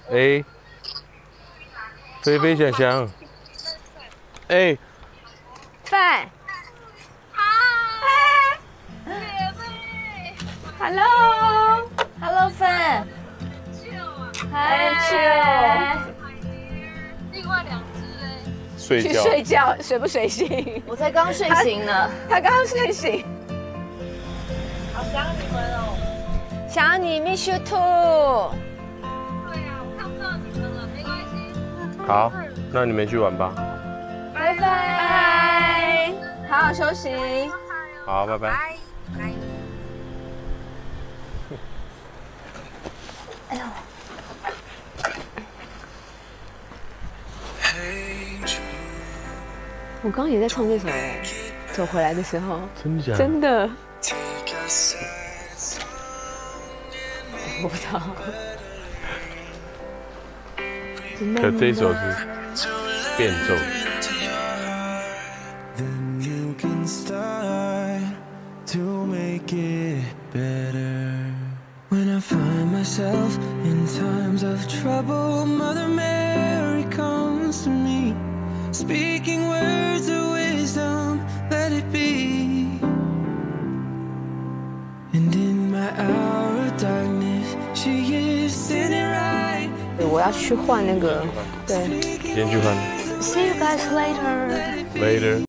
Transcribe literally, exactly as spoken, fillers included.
哎，菲菲想想，哎， 范， 嗨，姐妹 ，Hello，Hello，范， ，chill 啊， 嗨 chill， 另外两只嘞， 去睡觉。 睡觉，睡不睡醒？ 我才刚睡醒呢。 他刚刚睡醒。 好想你们哦。 想你 ，miss you too。 对啊，我看不到你们了，没关系。 好，那你们去玩吧。 拜拜，好好休息。 好，拜拜。 拜。 哎呦，我刚刚也在唱这首哎，走回来的时候， 真的假的？ 真的，我不知道。 可这一首是变奏。 Then you can start to make it better. When I find myself in times of trouble, Mother Mary comes to me, speaking words of wisdom, let it be. And in my hour of darkness, she is standing right. 我要去换那个，对。 先去看。 See you guys later. Later.